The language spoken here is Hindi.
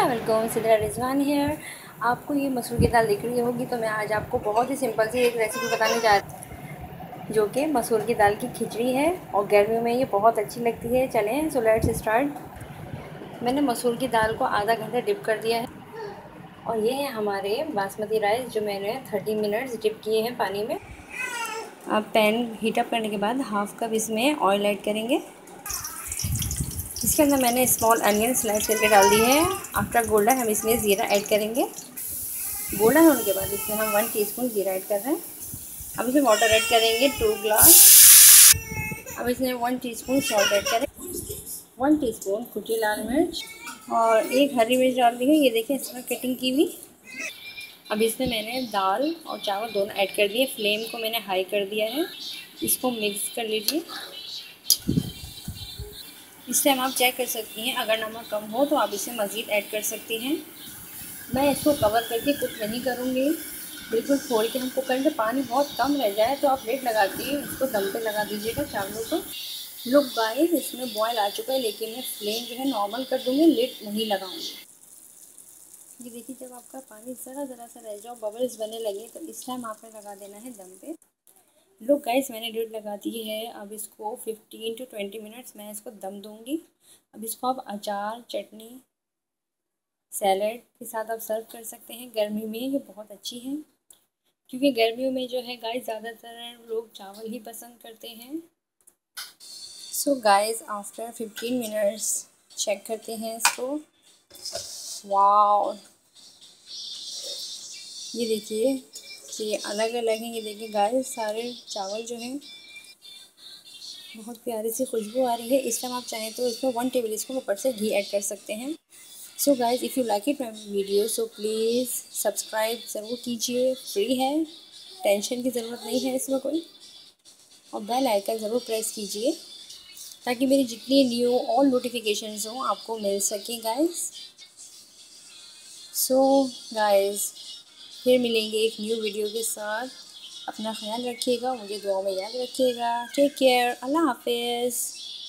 अस्सलाम वालेकुम, सिद्रा रिजवान हियर। आपको ये मसूर की दाल दिख रही होगी, तो मैं आज आपको बहुत ही सिंपल सी एक रेसिपी बताने जा रही हूँ जो कि मसूर की दाल की खिचड़ी है और गर्मियों में ये बहुत अच्छी लगती है। चलें, सो लेट्स स्टार्ट। मैंने मसूर की दाल को आधा घंटा डिप कर दिया है और ये है हमारे बासमती राइस जो मैंने 30 मिनट्स डिप किए हैं पानी में। अब पैन हीटअप करने के बाद हाफ़ कप इसमें ऑयल ऐड करेंगे। इसके अंदर मैंने स्मॉल अनियन स्लाइस करके डाल दी है। आफ्टर गोल्डन हम इसमें ज़ीरा ऐड करेंगे। गोल्डन होने के बाद इसमें हम 1 टीस्पून ज़ीरा ऐड कर रहे हैं। अब इसमें वाटर ऐड करेंगे 2 ग्लास। अब इसमें 1 टीस्पून सॉल्ट ऐड करें, 1 टीस्पून कुटी लाल मिर्च और एक हरी मिर्च डाल दी है। ये देखिए इसमें कटिंग की हुई। अब इसमें मैंने दाल और चावल दोनों ऐड कर दिए। फ्लेम को मैंने हाई कर दिया है। इसको मिक्स कर लीजिए। इस टाइम आप चेक कर सकती हैं, अगर नमक कम हो तो आप इसे मज़ीद ऐड कर सकती हैं। मैं इसको कवर करके कुक नहीं करूँगी, बिल्कुल खोल के हम कुक करेंगे। पानी बहुत कम रह जाए तो आप लिड लगा के इसको दम पे लगा दीजिएगा चावलों को। लुक गाइस, इसमें बॉयल आ चुका है, लेकिन मैं फ्लेम जो है नॉर्मल कर दूँगी, लिड नहीं लगाऊँगी। ये देखिए, जब आपका पानी ज़रा सा रह जाओ, बबल्स बने लगे, तो इस टाइम आपने लगा देना है दम पे। लुक गाइस, मैंने लिड लगा दी है। अब इसको 15 to 20 मिनट्स मैं इसको दम दूँगी। अब इसको आप अचार, चटनी, सैलड के साथ आप सर्व कर सकते हैं। गर्मी में ये बहुत अच्छी है, क्योंकि गर्मियों में जो है गाइस ज़्यादातर लोग चावल ही पसंद करते हैं। So guys, after 15 minutes check करते हैं इसको। वाओ, ये देखिए, ये अलग अलग हैं। ये देखिए गाइस, सारे चावल जो हैं बहुत प्यारी सी खुशबू आ रही है। इस टाइम आप चाहें तो इसमें 1 टेबल स्पून ऊपर से घी ऐड कर सकते हैं। So guys, if you like it my video, so please subscribe ज़रूर कीजिए। फ्री है, टेंशन की ज़रूरत नहीं है इसमें कोई। और बेल आइकन ज़रूर प्रेस कीजिए ताकि मेरी जितनी न्यू और नोटिफिकेशंस हों आपको मिल सकें गाइस। सो गाइस, फिर मिलेंगे एक न्यू वीडियो के साथ। अपना ख्याल रखिएगा, मुझे दुआ में याद रखिएगा। टेक केयर, अल्लाह हाफिज़।